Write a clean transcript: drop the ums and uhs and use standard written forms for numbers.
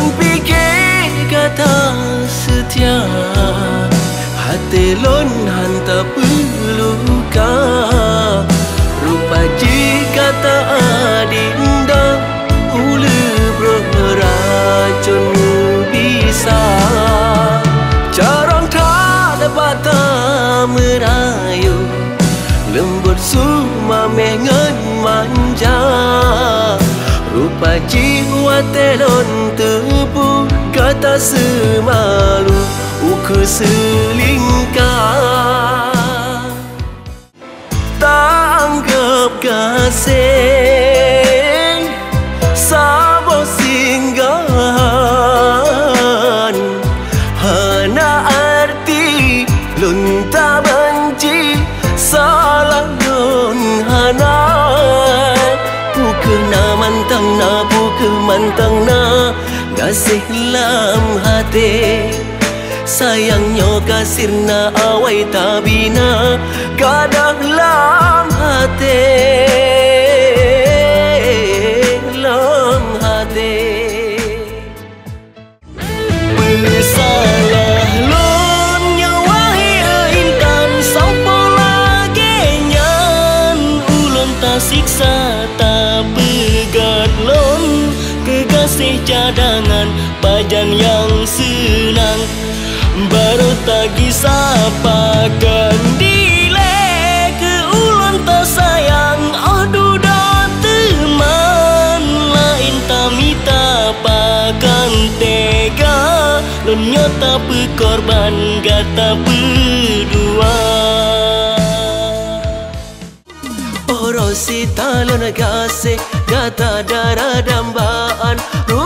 lon fikir kata setia, hati lon hantar peluka. Rupa jika tak adinda, ulu beracun bisa. Carang tak dapat merayu, lembut suma mengen manja. Rupa jiwa telon tebu, kata semalu uku selingkah. Tanggap kasih sabo singgahan, hana arti lunta benci salah lun hana. Pukena mantang na, pukena mantang na, kasih lam hati. Sayangnya kasirna awai tabina, kadah lam hati, lam hati. Bersalah lon nyawahi intan, sampo lagi nyan ulun tak siksa tak pegat lon. Kekasih cadangan pajan yang senang, baru tagi sapakan dile ke ulun tak sayang. Aduh dah teman lain tamita pakan tega, lon nyata pekorban gata berdua. Oro si talon kasih kata darah dambaan.